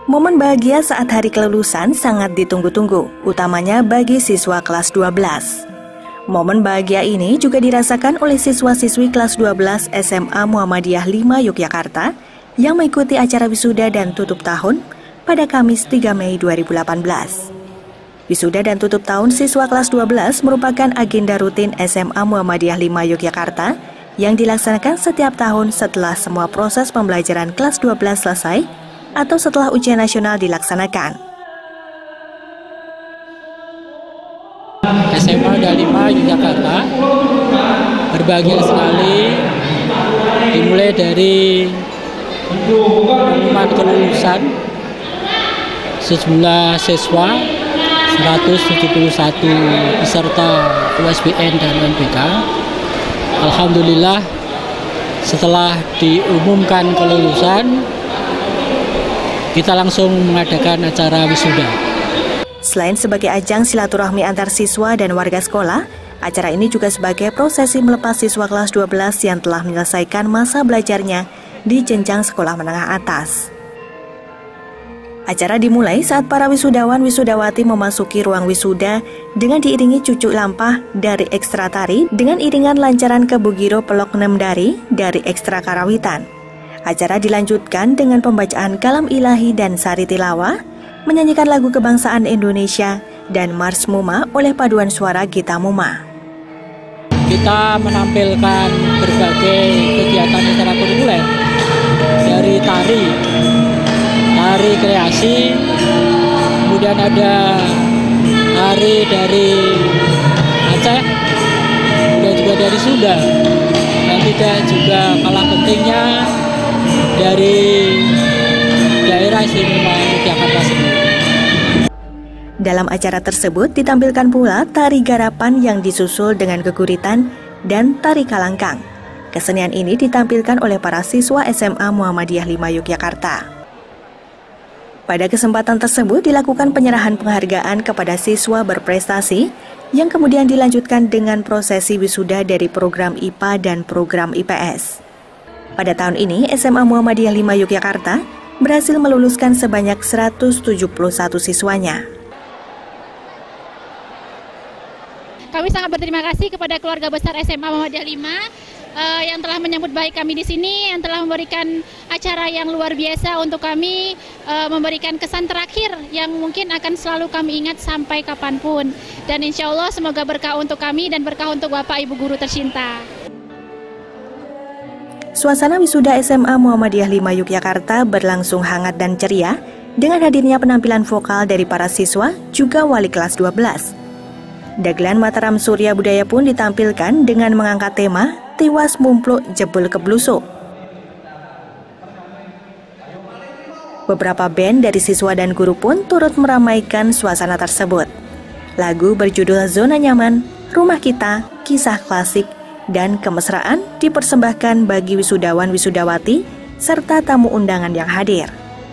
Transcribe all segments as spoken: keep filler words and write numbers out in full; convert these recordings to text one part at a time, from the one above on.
Momen bahagia saat hari kelulusan sangat ditunggu-tunggu, utamanya bagi siswa kelas dua belas. Momen bahagia ini juga dirasakan oleh siswa-siswi kelas dua belas S M A Muhammadiyah lima Yogyakarta yang mengikuti acara wisuda dan tutup tahun pada Kamis tiga Mei dua ribu delapan belas. Wisuda dan tutup tahun siswa kelas dua belas merupakan agenda rutin S M A Muhammadiyah lima Yogyakarta yang dilaksanakan setiap tahun setelah semua proses pembelajaran kelas dua belas selesai atau setelah ujian nasional dilaksanakan. S M A Muhammadiyah lima Yogyakarta berbahagia sekali dimulai dari pengumuman kelulusan sejumlah siswa seratus tujuh puluh satu peserta U S B N dan U N B K. Alhamdulillah setelah diumumkan kelulusan kita langsung mengadakan acara wisuda. Selain sebagai ajang silaturahmi antar siswa dan warga sekolah, acara ini juga sebagai prosesi melepas siswa kelas dua belas yang telah menyelesaikan masa belajarnya di jenjang sekolah menengah atas. Acara dimulai saat para wisudawan wisudawati memasuki ruang wisuda dengan diiringi cucuk lampah dari Ekstra Tari dengan iringan lancaran Kebugiro Pelok Nemdari dari Ekstra Karawitan. Acara dilanjutkan dengan pembacaan kalam ilahi dan sari tilawah, menyanyikan lagu kebangsaan Indonesia dan Mars Muma oleh paduan suara Gita Muma. Kita menampilkan berbagai kegiatan ekstrakurikuler dari tari, tari kreasi, kemudian ada tari dari Aceh, kemudian juga dari Sunda, dan tidak juga kalah pentingnya dari daerah istimewa Yogyakarta sendiri. Dalam acara tersebut ditampilkan pula tari garapan yang disusul dengan geguritan dan tari kalangkang. Kesenian ini ditampilkan oleh para siswa S M A Muhammadiyah lima Yogyakarta. Pada kesempatan tersebut dilakukan penyerahan penghargaan kepada siswa berprestasi yang kemudian dilanjutkan dengan prosesi wisuda dari program I P A dan program I P S. Pada tahun ini S M A Muhammadiyah lima Yogyakarta berhasil meluluskan sebanyak seratus tujuh puluh satu siswanya. Kami sangat berterima kasih kepada keluarga besar S M A Muhammadiyah lima uh, yang telah menyambut baik kami di sini, yang telah memberikan acara yang luar biasa untuk kami, uh, memberikan kesan terakhir yang mungkin akan selalu kami ingat sampai kapanpun. Dan insya Allah semoga berkah untuk kami dan berkah untuk Bapak Ibu Guru tercinta. Suasana wisuda S M A Muhammadiyah lima Yogyakarta berlangsung hangat dan ceria dengan hadirnya penampilan vokal dari para siswa juga wali kelas dua belas. Dagelan Mataram Surya Budaya pun ditampilkan dengan mengangkat tema Tiwas Mumpluk Jebul Keblusuk. Beberapa band dari siswa dan guru pun turut meramaikan suasana tersebut. Lagu berjudul Zona Nyaman, Rumah Kita, Kisah Klasik, dan Kemesraan dipersembahkan bagi wisudawan wisudawati serta tamu undangan yang hadir.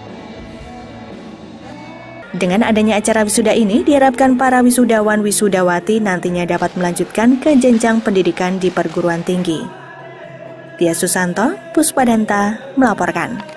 Dengan adanya acara wisuda ini diharapkan para wisudawan wisudawati nantinya dapat melanjutkan ke jenjang pendidikan di perguruan tinggi. Tia Susanto, Puspadanta melaporkan.